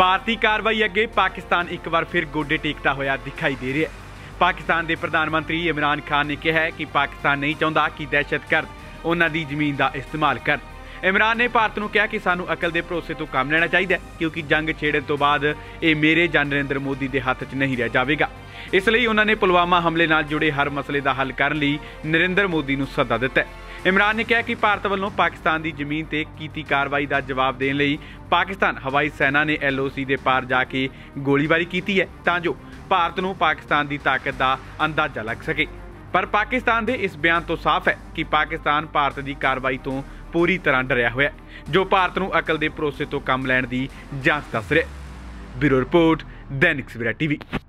ਭਾਰਤੀ ਕਾਰਵਾਈ ਅੱਗੇ ਪਾਕਿस्तान एक बार फिर गोडे टेकता होया दिखाई दे रहा है। पाकिस्तान के प्रधानमंत्री इमरान खान ने कहा है कि पाकिस्तान नहीं चाहता कि दहशतगर्द उन्हां दी जमीन का इस्तेमाल कर। इमरान ने भारत को कहा कि सानू अकल के भरोसे तो काम लेना चाहिए, क्योंकि जंग छेड़न तो बाद ये मेरे या नरेंद्र मोदी के हथ च नहीं रह जाएगा। इसलिए उन्होंने पुलवामा हमले नाल जुड़े हर मसले का हल करने लई नरेंद्र मोदी को सद्दा दिता है। इमरान ने कहा कि भारत वालों पाकिस्तान की जमीन पर की कार्रवाई का जवाब देने लई पाकिस्तान हवाई सेना ने LOC के पार जाके गोलीबारी की है, तां जो भारत को पाकिस्तान की ताकत का अंदाजा लग सके। पर पाकिस्तान के इस बयान तो साफ है कि पाकिस्तान भारत की कार्रवाई तो पूरी तरह डरिया हुआ है, जो भारत को अकल के भरोसे तो काम लैण की जांच दस रहा है। Bureau report, Dainik Savera TV।